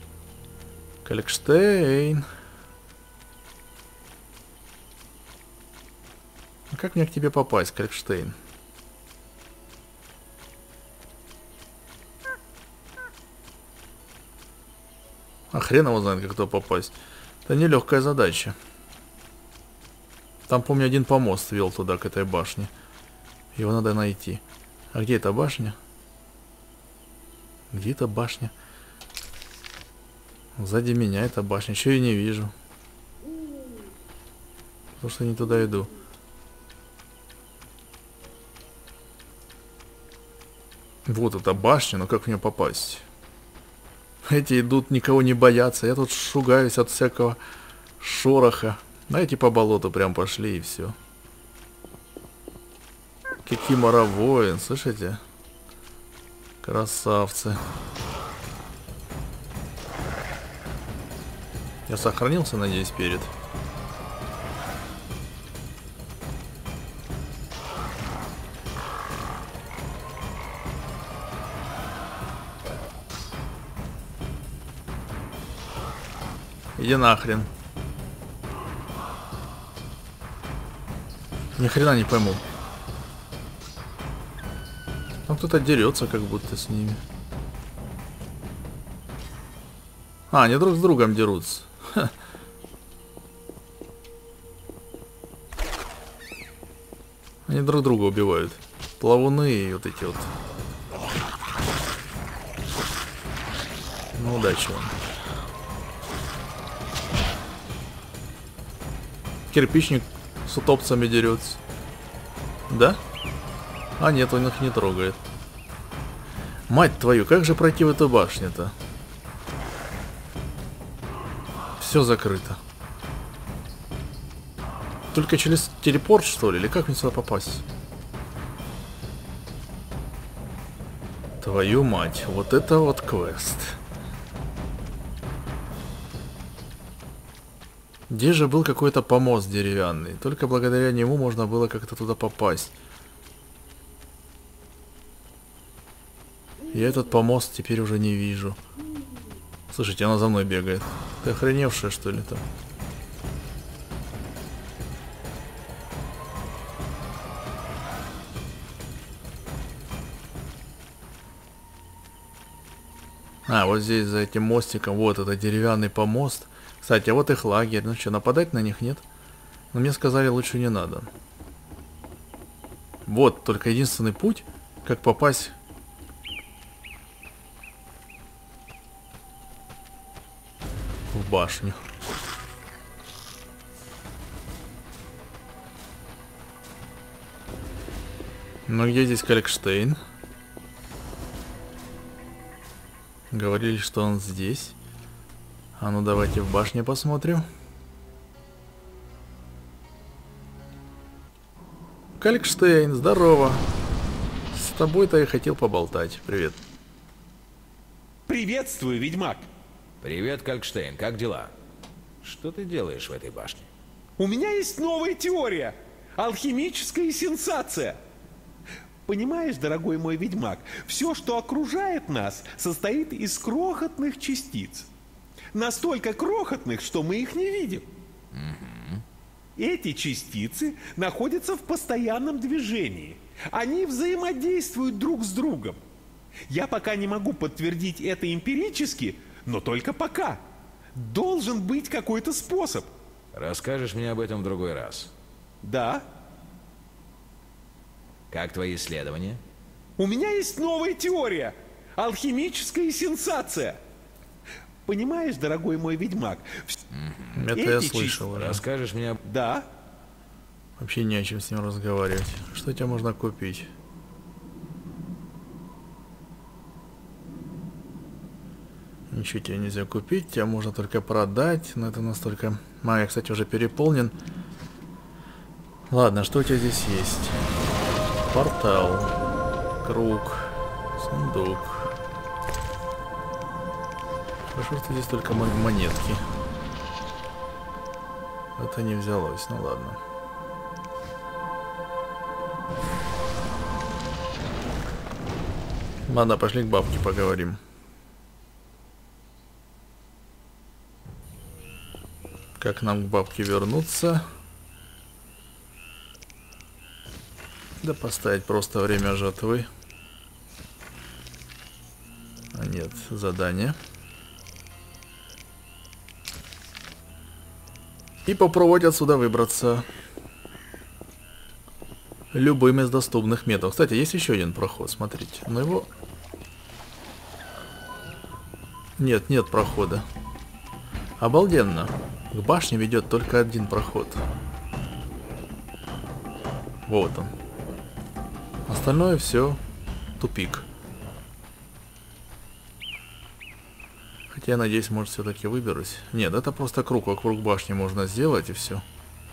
Калькштейн. А как мне к тебе попасть, Калькштейн? А хрен его знает, как туда попасть. Это нелегкая задача. Там, помню, один помост вел туда, к этой башне. Его надо найти. А где эта башня? Где эта башня? Сзади меня эта башня. Чего я не вижу? Потому что не туда иду. Вот эта башня, но как в нее попасть? Эти идут, никого не боятся. Я тут шугаюсь от всякого шороха. А эти по болоту прям пошли и все. Кикимора воин, слышите? Красавцы. Я сохранился, надеюсь, перед. Иди нахрен. Ни хрена не пойму. Там кто-то дерется, как будто с ними. А, они друг с другом дерутся. Ха. Они друг друга убивают. Плавуны и вот эти вот. Ну, удачи вам. Кирпичник с утопцами дерется. Да? А нет, он их не трогает. Мать твою, как же пройти в эту башню-то? Все закрыто. Только через телепорт, что ли? Или как мне сюда попасть? Твою мать, вот это вот квест. Где же был какой-то помост деревянный? Только благодаря нему можно было как-то туда попасть. Я этот помост теперь уже не вижу. Слушайте, она за мной бегает. Ты охреневшая, что ли, там? А, вот здесь за этим мостиком, вот это деревянный помост. Кстати, а вот их лагерь. Ну что, нападать на них нет? Но мне сказали, лучше не надо. Вот только единственный путь, как попасть в башню. Ну где здесь Калькштейн? Говорили, что он здесь. А ну давайте в башне посмотрим. Калькштейн, здорово. С тобой-то я хотел поболтать. Привет. Приветствую, ведьмак. Привет, Калькштейн, как дела? Что ты делаешь в этой башне? У меня есть новая теория. Алхимическая сенсация. Понимаешь, дорогой мой ведьмак, все, что окружает нас, состоит из крохотных частиц. Настолько крохотных, что мы их не видим. Эти частицы находятся в постоянном движении. Они взаимодействуют друг с другом. Я пока не могу подтвердить это эмпирически, но только пока. Должен быть какой-то способ. Расскажешь мне об этом в другой раз. Да. Как твои исследования? У меня есть новая теория. Алхимическая сенсация. Понимаешь, дорогой мой ведьмак? Это я слышал. Расскажешь мне... Да. Вообще не о чем с ним разговаривать. Что у тебя можно купить? Ничего тебе нельзя купить, тебя можно только продать, но это настолько... Я, кстати, уже переполнен. Ладно, что у тебя здесь есть? Портал, круг, сундук. Хорошо, что здесь только монетки. Это не взялось, ну ладно. Ладно, пошли к бабке поговорим. Как нам к бабке вернуться? Да поставить просто время жатвы. А нет, задание. И попробовать отсюда выбраться любым из доступных методов. Кстати, есть еще один проход, смотрите. Но его... Нет прохода. Обалденно. К башне ведет только один проход. Вот он. Остальное все тупик. Хотя я надеюсь, может, все-таки выберусь. Нет, это просто круг вокруг башни можно сделать и все.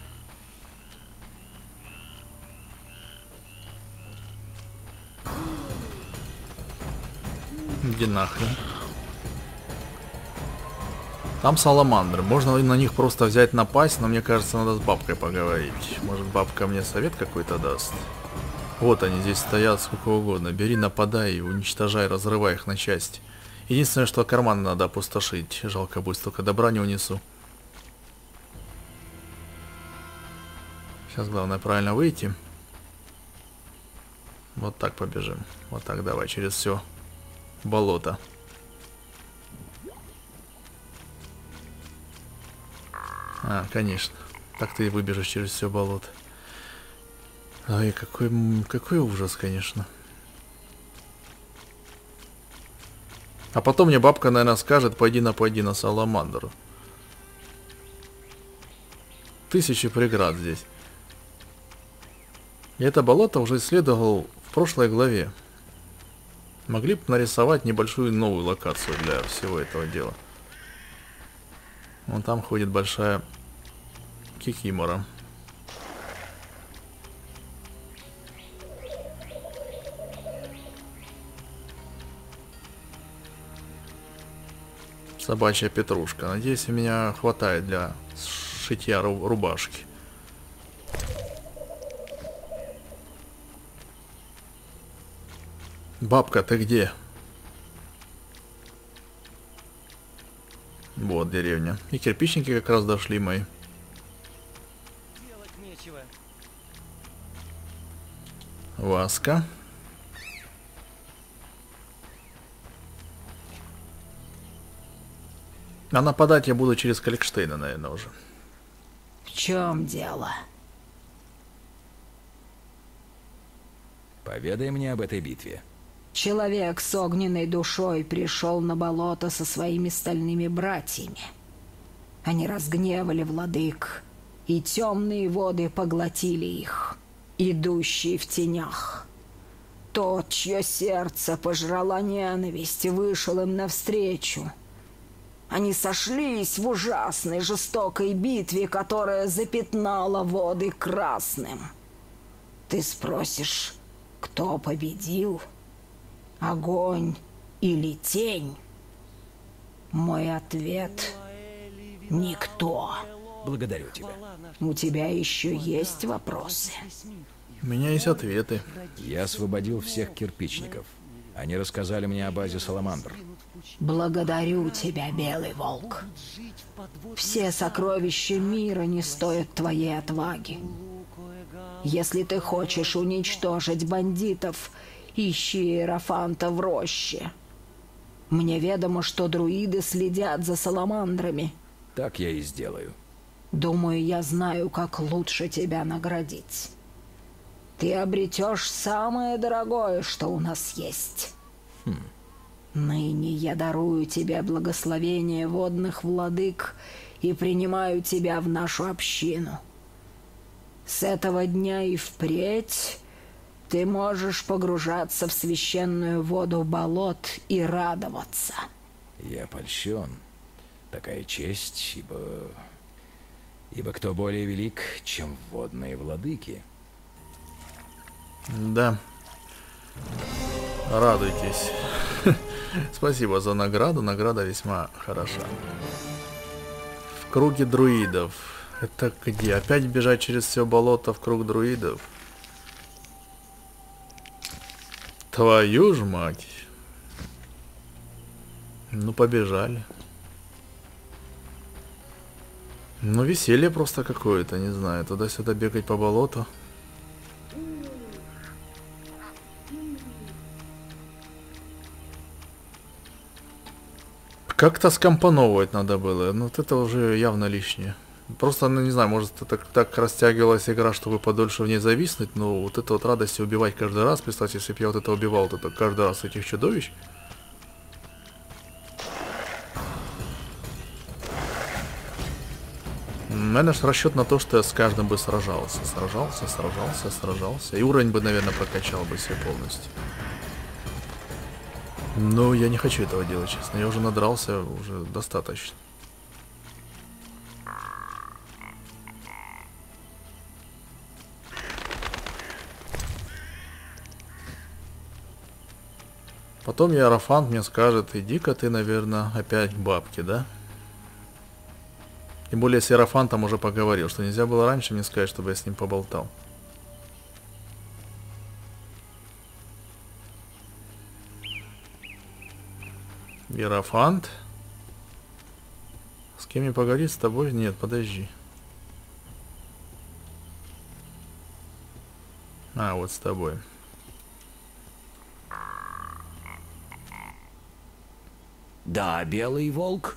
Иди нахрен. Там саламандры. Можно на них просто взять, напасть, но мне кажется, надо с бабкой поговорить. Может, бабка мне совет какой-то даст? Вот они здесь стоят сколько угодно. Бери, нападай и уничтожай, разрывай их на части. Единственное, что карманы надо опустошить. Жалко будет, столько добра не унесу. Сейчас главное правильно выйти. Вот так побежим. Вот так давай, через все болото. Конечно. Так ты и выбежишь через все болото. Ай, какой ужас, конечно. А потом мне бабка, наверное, скажет, пойди напади на саламандру. Тысячи преград здесь. Я это болото уже исследовал в прошлой главе. Могли бы нарисовать небольшую новую локацию для всего этого дела. Вон там ходит большая кикимора. Собачья петрушка. Надеюсь, у меня хватает для шитья рубашки. Бабка, ты где? Вот деревня. И кирпичники как раз дошли мои. Делать нечего. Васка. А нападать я буду через Каликштейна, наверное, уже. В чем дело? Поведай мне об этой битве. Человек с огненной душой пришел на болото со своими стальными братьями. Они разгневали владык, и темные воды поглотили их, идущие в тенях. Тот, чье сердце пожрала ненависть, вышел им навстречу. Они сошлись в ужасной жестокой битве, которая запятнала воды красным. Ты спросишь, кто победил? Огонь или тень? Мой ответ — никто. Благодарю тебя. У тебя еще есть вопросы? У меня есть ответы. Я освободил всех кирпичников. Они рассказали мне о базе Саламандр. Благодарю тебя, Белый Волк. Все сокровища мира не стоят твоей отваги. Если ты хочешь уничтожить бандитов, ищи Иерофанта в роще. Мне ведомо, что друиды следят за саламандрами. Так я и сделаю. Думаю, я знаю, как лучше тебя наградить. Ты обретешь самое дорогое, что у нас есть. Ныне я дарую тебе благословение водных владык и принимаю тебя в нашу общину. С этого дня и впредь ты можешь погружаться в священную воду болот и радоваться. Я польщен. Такая честь, ибо кто более велик, чем водные владыки. Да. Радуйтесь. Спасибо за награду. Награда весьма хороша. В круге друидов. Это где? Опять бежать через все болото в круг друидов? Твою ж мать. Ну, побежали. Ну, веселье просто какое-то, не знаю. Туда-сюда бегать по болоту. Как-то скомпоновывать надо было. Ну, вот это уже явно лишнее. Просто, ну, не знаю, может, это так растягивалась игра, чтобы подольше в ней зависнуть, но вот это вот радость убивать каждый раз. Представьте, если бы я вот это убивал, вот это каждый раз этих чудовищ. У меня же расчет на то, что я с каждым бы сражался. Сражался. И уровень бы, наверное, прокачал бы себе полностью. Но я не хочу этого делать, честно. Я уже надрался, уже достаточно. Потом Иерофант мне скажет, иди-ка ты, наверное, опять к бабке, да? Тем более с Иерофантом уже поговорил, что нельзя было раньше мне сказать, чтобы я с ним поболтал. Иерофант? С кем мне поговорить? С тобой? Нет, подожди. А, вот с тобой. Да, Белый Волк.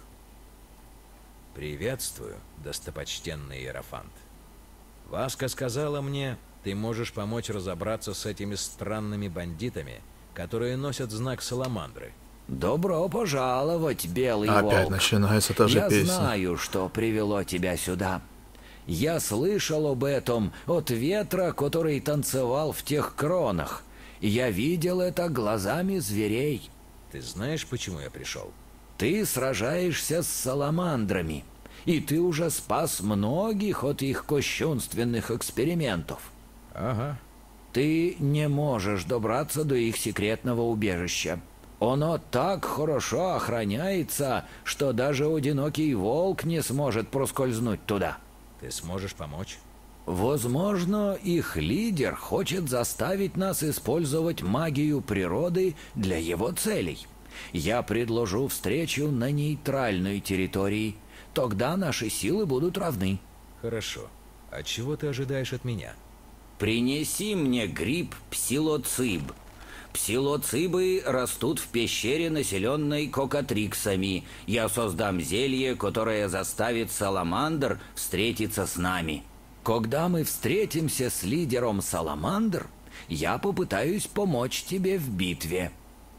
Приветствую, достопочтенный Иерофант. Васка сказала мне, ты можешь помочь разобраться с этими странными бандитами, которые носят знак Саламандры. Добро пожаловать, Белый Волк. Опять начинается та же песня. Я знаю, что привело тебя сюда. Я слышал об этом от ветра, который танцевал в тех кронах. Я видел это глазами зверей. Ты знаешь, почему я пришел? Ты сражаешься с саламандрами, и ты уже спас многих от их кощунственных экспериментов. Ага. Ты не можешь добраться до их секретного убежища. Оно так хорошо охраняется, что даже одинокий волк не сможет проскользнуть туда. Ты сможешь помочь? Возможно, их лидер хочет заставить нас использовать магию природы для его целей. Я предложу встречу на нейтральной территории. Тогда наши силы будут равны. Хорошо. А чего ты ожидаешь от меня? Принеси мне гриб псилоциб. Псилоцибы растут в пещере, населенной кокатриксами. Я создам зелье, которое заставит саламандр встретиться с нами. Когда мы встретимся с лидером саламандр, я попытаюсь помочь тебе в битве.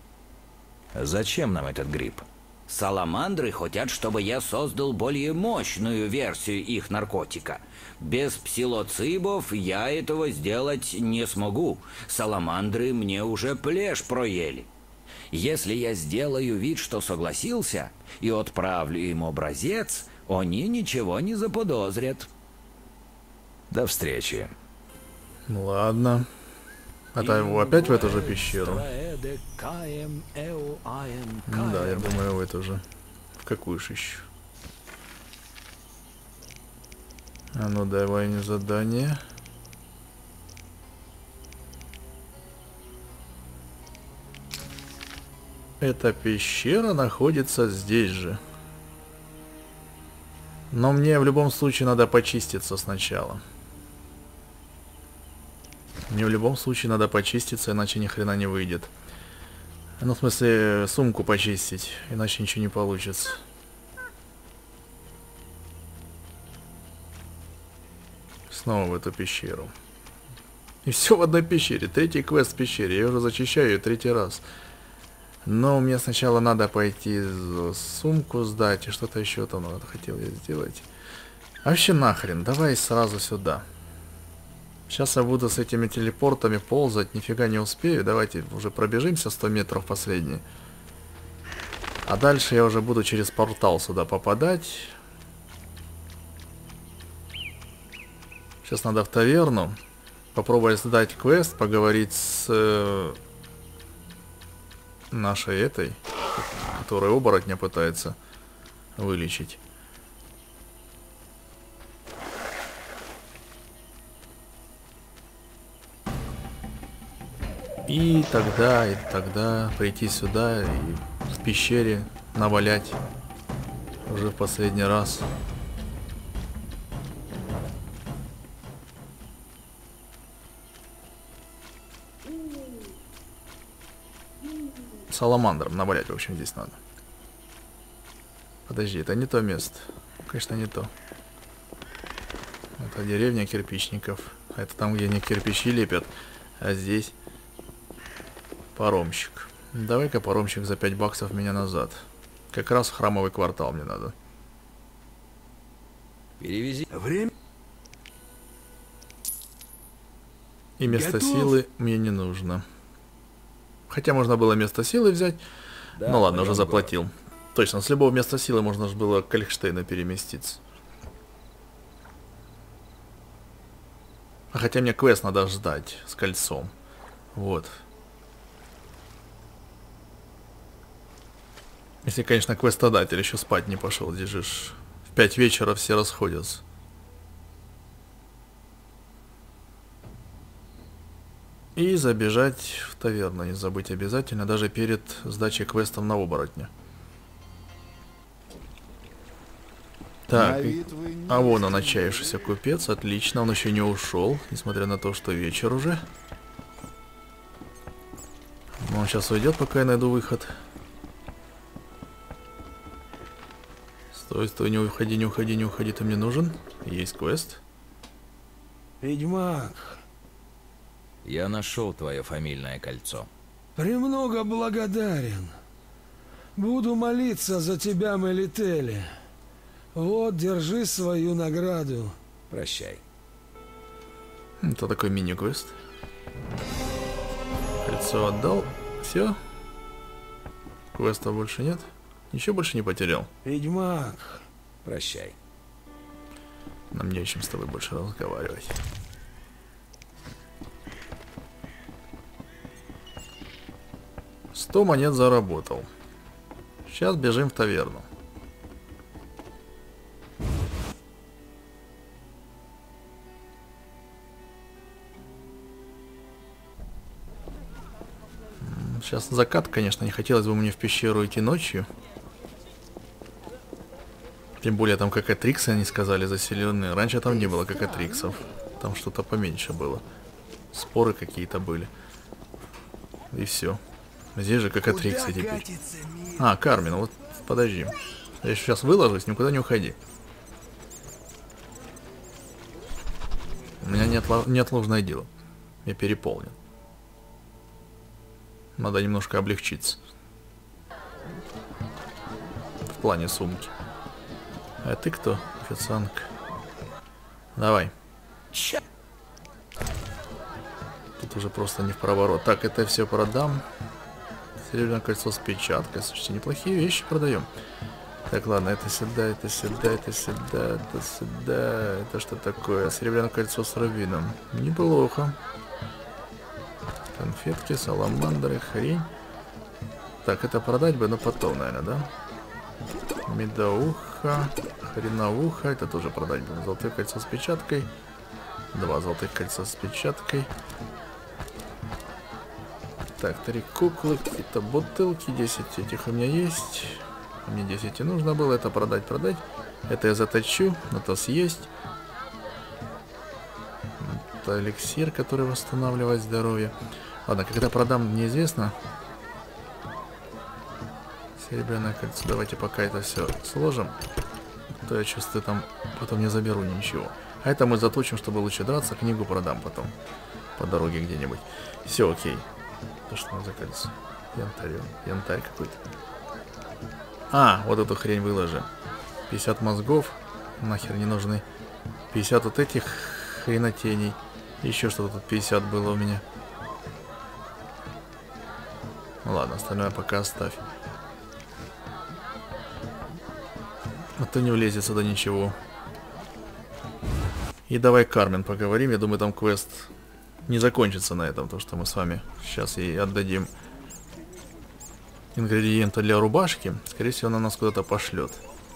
Зачем нам этот гриб? Саламандры хотят, чтобы я создал более мощную версию их наркотика. Без псилоцибов я этого сделать не смогу. Саламандры мне уже плешь проели. Если я сделаю вид, что согласился, и отправлю им образец, они ничего не заподозрят. До встречи. Ладно. Это его опять в эту же пещеру? Ну да, я думаю, в эту же. В какую же еще? А ну давай мне задание. Эта пещера находится здесь же. Но мне в любом случае надо почиститься сначала. Мне в любом случае надо почиститься, иначе ни хрена не выйдет. Ну, в смысле, сумку почистить, иначе ничего не получится. Снова в эту пещеру. И все в одной пещере. Третий квест в пещере. Я уже зачищаю ее третий раз. Но мне сначала надо пойти сумку сдать и что-то еще там надо, хотел я сделать. Вообще нахрен, давай сразу сюда. Сейчас я буду с этими телепортами ползать, нифига не успею. Давайте уже пробежимся 100 метров последние. А дальше я уже буду через портал сюда попадать. Сейчас надо в таверну. Попробовать сдать квест, поговорить с нашей этой, которая оборотня пытается вылечить. И тогда прийти сюда и в пещере навалять уже в последний раз. Саламандром навалять, в общем, здесь надо. Подожди, это не то место. Конечно, не то. Это деревня кирпичников. Это там, где они кирпичи лепят. А здесь паромщик. Давай-ка паромщик за 5 баксов меня назад. Как раз в храмовый квартал мне надо. Перевези. Время. И место Готов? силы мне не нужно. Хотя можно было место силы взять. Да, Ну ладно, уже пойдем в заплатил. Точно, с любого места силы можно же было к Кальхштейну переместиться. А хотя мне квест надо ждать с кольцом. Вот. Если, конечно, квестодатель еще спать не пошел. Здесь же в 5 вечера все расходятся. И забежать в таверну, не забыть обязательно, даже перед сдачей квестом на оборотня. Так, а вон он, отчаявшийся купец, отлично, он еще не ушел, несмотря на то, что вечер уже. Но он сейчас уйдет, пока я найду выход. Стой, стой, не уходи, не уходи, не уходи, ты мне нужен. Есть квест. Ведьмак, Я нашел твое фамильное кольцо. премного благодарен. Буду молиться за тебя, Мелители. Вот, держи свою награду. Прощай. Это такой мини-квест. Кольцо отдал. Все. Квеста больше нет. Ничего больше не потерял. Ведьмак. Прощай. Нам не о чем с тобой больше разговаривать. $100 монет заработал. Сейчас бежим в таверну. Сейчас закат, конечно, не хотелось бы мне в пещеру идти ночью. Тем более там кокатриксы, они сказали, заселенные. Раньше там не было кокатриксов. Там что-то поменьше было. Споры какие-то были. И все. Здесь же кокатриксы теперь. А, Кармин, вот подожди. Я сейчас выложусь, никуда не уходи. У меня неотложное дело. Я переполнен. Надо немножко облегчиться. В плане сумки. А ты кто, официантка? Давай. Тут уже просто не в проворот. Так, это все продам. Серебряное кольцо с печаткой. Слушайте, неплохие вещи продаем. Так, ладно, это сюда, это сюда, это сюда, это сюда. Это что такое? Серебряное кольцо с рубином. Неплохо. Конфетки, саламандры, хрень. Так, это продать бы, но потом, наверное, да? Медоуха, хреновуха. Это тоже продать бы. Золотое кольцо с печаткой. 2 золотых кольца с печаткой. Так, 3 куклы, какие-то бутылки, 10 этих у меня есть. Мне 10 и нужно было, это продать. Это я заточу, это съесть. Это эликсир, который восстанавливает здоровье. Ладно, когда продам, неизвестно. Серебряное кольцо, давайте пока это все сложим. А то я чувствую, там потом не заберу ничего. А это мы заточим, чтобы лучше драться, книгу продам потом. По дороге где-нибудь. Все, окей. Это что за кольцо? Янтарь какой-то. А, вот эту хрень выложи. 50 мозгов. Нахер не нужны. 50 вот этих хренотеней. Еще что-то тут 50 было у меня. Ну ладно, остальное пока оставь. А то не влезет сюда ничего. И давай Кармен поговорим. Я думаю, там квест не закончится на этом. То, что мы с вами сейчас ей отдадим ингредиенты для рубашки. Скорее всего, она нас куда-то пошлет.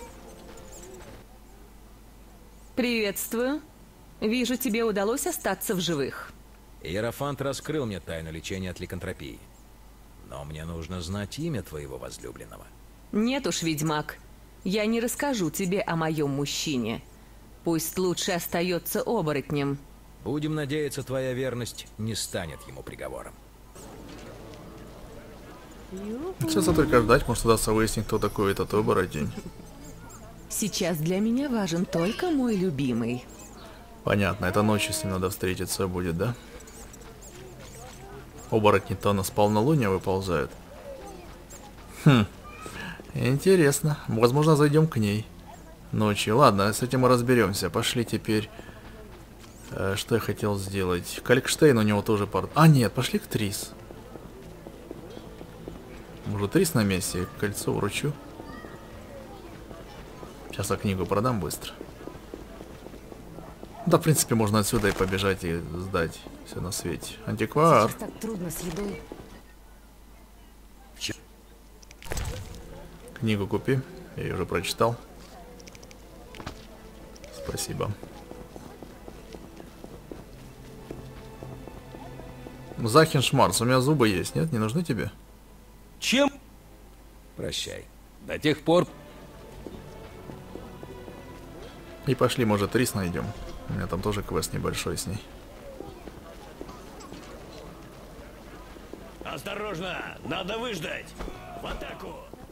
Приветствую. Вижу, тебе удалось остаться в живых. Иерофант раскрыл мне тайну лечения от ликантропии. Но мне нужно знать имя твоего возлюбленного. Нет уж, ведьмак. Я не расскажу тебе о моем мужчине. Пусть лучше остается оборотнем. Будем надеяться, твоя верность не станет ему приговором. Сейчас только ждать, может удастся выяснить, кто такой этот оборотень. Сейчас для меня важен только мой любимый. Понятно, это ночью с ним надо встретиться будет, да? Оборотни-то на полнолуния выползают. Хм, интересно. Возможно, зайдем к ней ночью. Ладно, с этим мы разберемся. Пошли теперь. Что я хотел сделать? Калькштейн у него тоже пар... А, нет, пошли к Трис. Может, Трис на месте? Кольцо вручу. Сейчас я книгу продам быстро. Да, в принципе, можно отсюда и побежать и сдать все на свете. Антиквар. Сейчас так трудно с едой. Книгу купи. Я ее уже прочитал. Спасибо. Захин Шмарц, у меня зубы есть, нет? Не нужны тебе? Чем? Прощай. До тех пор... И пошли, может, Трис найдем. У меня там тоже квест небольшой с ней. Осторожно! Надо выждать! В атаку!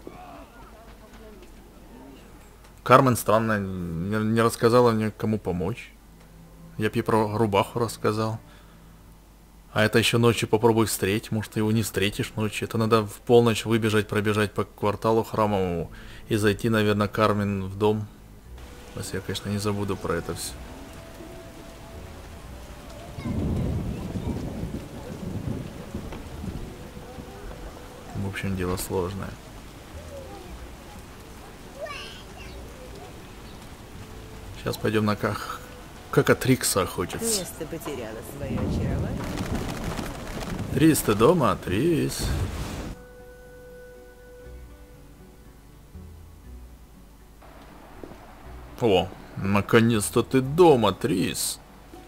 Кармен странно, не рассказала мне, кому помочь. Я б ей про рубаху рассказал. А это еще ночью попробуй встретить. Может, ты его не встретишь ночью. Это надо в полночь выбежать, пробежать по кварталу храмовому и зайти, наверное, Кармен в дом. Если я, конечно, не забуду про это все. В общем, дело сложное. Сейчас пойдем на как от Трикса охотиться. Место потеряло свое очарование. Трис, ты дома? Трис. О, наконец-то ты дома, Трис.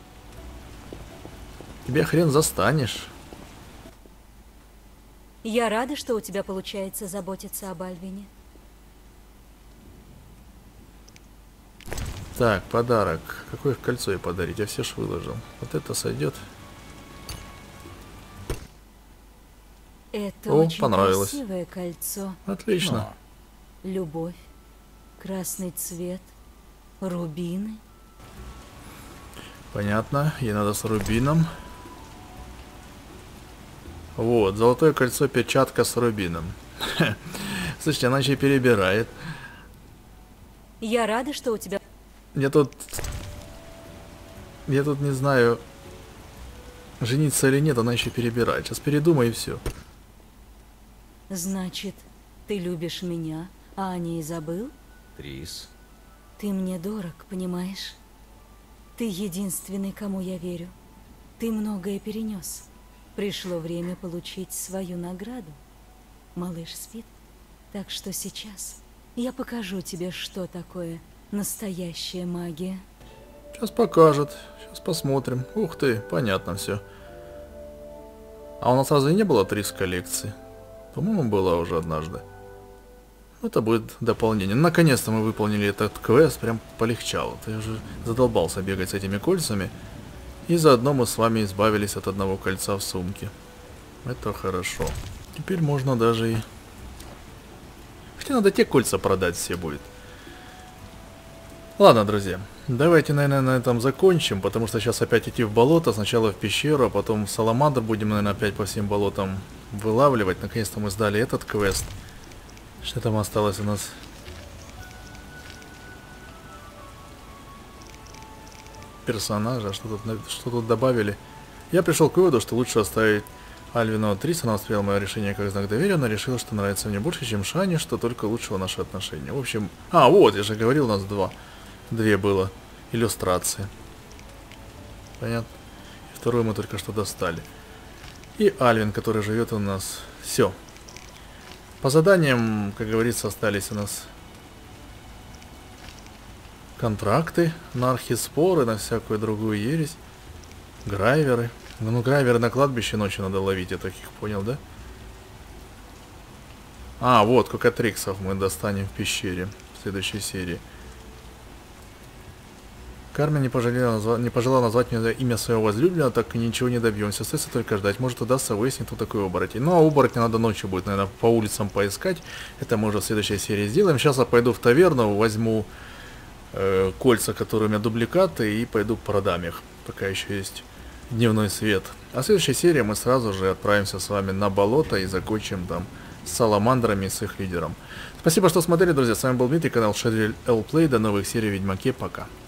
Тебя хрен застанешь. Я рада, что у тебя получается заботиться об Альвине. Так, подарок. Какое кольцо ей подарить? Я все ж выложил. Вот это сойдет. Это О, очень понравилось. красивое кольцо. Отлично. Любовь, красный цвет, рубины. Понятно. Ей надо с рубином. Вот, золотое кольцо, перчатка с рубином. Слушайте, она еще и перебирает. Я рада, что у тебя... Я тут не знаю, жениться или нет, она еще перебирает. Сейчас передумай и все. Значит, ты любишь меня, а о ней забыл? Трис. Ты мне дорог, понимаешь? Ты единственный, кому я верю. Ты многое перенес. Пришло время получить свою награду. Малыш спит, так что сейчас я покажу тебе, что такое настоящая магия. Сейчас покажет. Сейчас посмотрим. Ух ты, понятно все. А у нас разве не было Трис коллекции? По-моему, была уже однажды. Это будет дополнение. Наконец-то мы выполнили этот квест. Прям полегчало. Я уже задолбался бегать с этими кольцами. И заодно мы с вами избавились от одного кольца в сумке. Это хорошо. Теперь можно даже и... Хотя надо те кольца продать все будет. Ладно, друзья. Давайте, наверное, на этом закончим. Потому что сейчас опять идти в болото. Сначала в пещеру, а потом в Саламандр будем, наверное, опять по всем болотам вылавливать. Наконец-то мы сдали этот квест. Что там осталось у нас? Персонажа, что тут добавили. Я пришел к выводу, что лучше оставить Альвину 3, она восприняла мое решение как знак доверия, она решила, что нравится мне больше, чем Шане, что только улучшило наши отношения. В общем... А, вот, я же говорил, у нас две было иллюстрации. Понятно? И вторую мы только что достали. И Альвин, который живет у нас. Все. По заданиям, как говорится, остались у нас контракты на архиспоры, на всякую другую ересь. Грайверы. Ну, грайверы на кладбище ночью надо ловить, я таких понял, да? А, вот, кокатриксов мы достанем в пещере в следующей серии. Кармен не пожелала назвать мне имя своего возлюбленного, так и ничего не добьемся. Остается только ждать. Может, удастся выяснить, кто такой оборотень. Ну, а оборотня надо ночью будет, наверное, по улицам поискать. Это мы уже в следующей серии сделаем. Сейчас я пойду в таверну, возьму кольца, которые у меня дубликаты, и пойду продам их, пока еще есть дневной свет. А в следующей серии мы сразу же отправимся с вами на болото и закончим там с саламандрами и с их лидером. Спасибо, что смотрели, друзья. С вами был Дмитрий, канал Shadow L Play. До новых серий в Ведьмаке. Пока.